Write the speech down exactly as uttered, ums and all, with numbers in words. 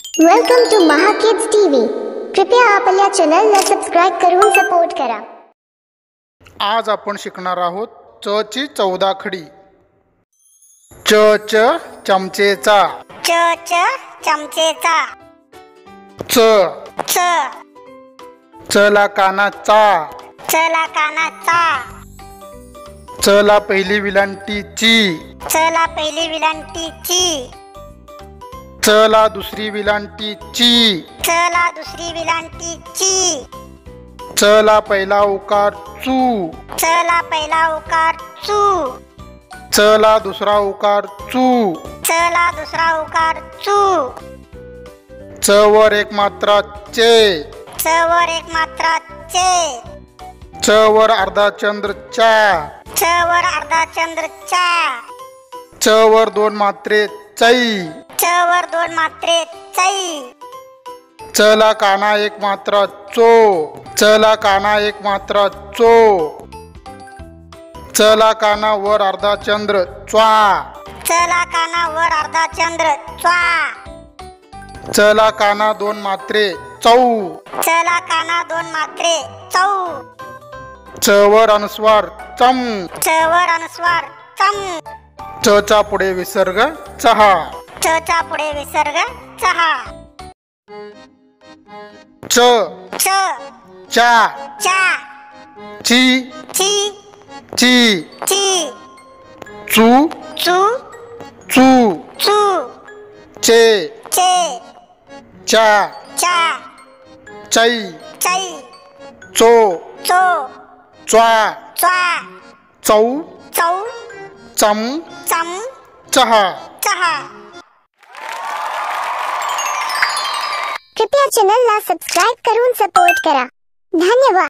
Welcome to Maha kids TV. कृपया आपल्या चॅनलला सबस्क्राइब करून सपोर्ट करा। आज आपण शिकणार आहोत च ची चौदा खडी। च च चमचेचा, च च चमचेचा, च च च ला कानाचा, च ला कानाचा, च ला पहिली विलांटी ची, च ला पहिली विलांटी ची, च ला दुसरी विलांटी ची, च ला दुसरी विलांटी ची, च ला पहिला उकार चू, च ला पहिला उकार चू, च ला दुसरा उकार चू, च ला दुसरा उकार चू, च वर एक मात्रा चे, च वर एक मात्रा चे, च वर अर्धा चंद्र चा, च वर अर्धा चंद्र चा, च वर दोन मात्रे चै, च वर दोन मात्रे चै, च ला काना एक मात्रा चो, च ला काना एक मात्रा चो, च ला काना वर अर्धा चंद्र च्वा, च ला काना वर अर्धा चंद्र च्वा, च ला काना दोन मात्रे चौ, च ला काना दोन मात्रे चौ, च वर अनुस्वार चम, च वर अनुस्वार चम, च चा पुढे विसर्ग चहा, च चा पुढे विसर्ग चहा, च च चा चा, ची ची ची, ची, चू चू चू, चू, चे चे, चा चा, चै, चै, चो चो, च्वा, च्वा, चौ चौ, चम चम, चहा। चहा। कृपया चॅनलला सबस्क्राइब करून सपोर्ट करा। धन्यवाद।